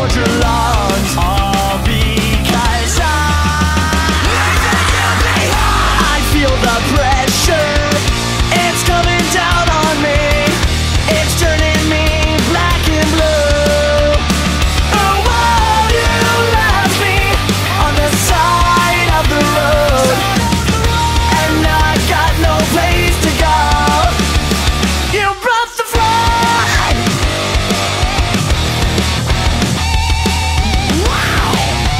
towards your lungs, all because I feel the pressure. It's coming down on me. It's turning me black and blue. Oh, won't you left me on the side of the road, and I got no place to go. You brought the flood. Wow.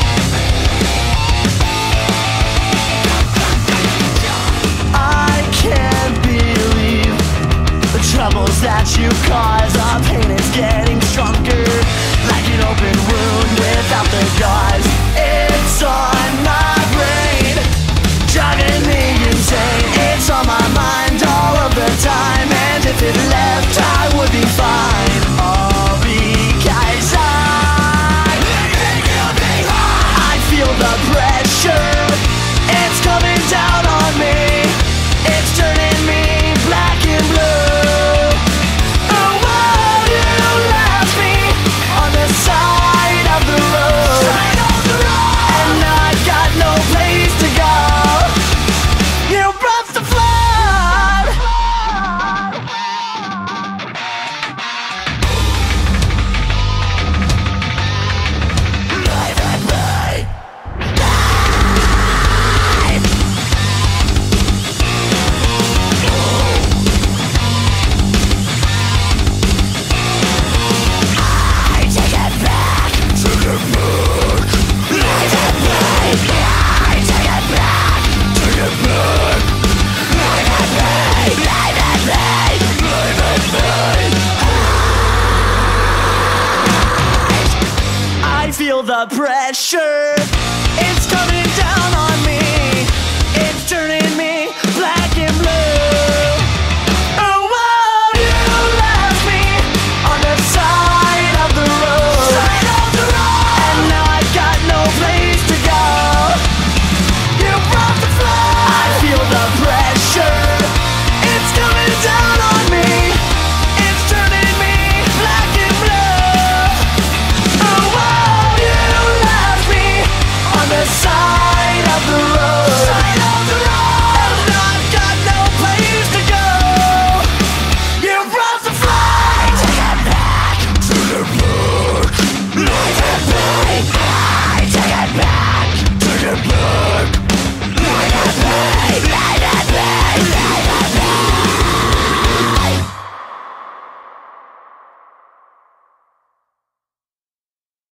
I can't believe the troubles that you cause. Our pain is getting stronger, like an open wound without the gauze. It's on my brain, driving me insane. It's on my mind all of the time, and if it left, I would be fine. All because I feel the pressure. It's coming down on me. It's turning me black and blue. Oh, won't you left me on the side of the road, and I got no place to go. You brought the flood. Life at night. I take it back. Take it back. Life at night. I take it back. Take it back. Life at night. Life at night. Life at night. I feel the pressure.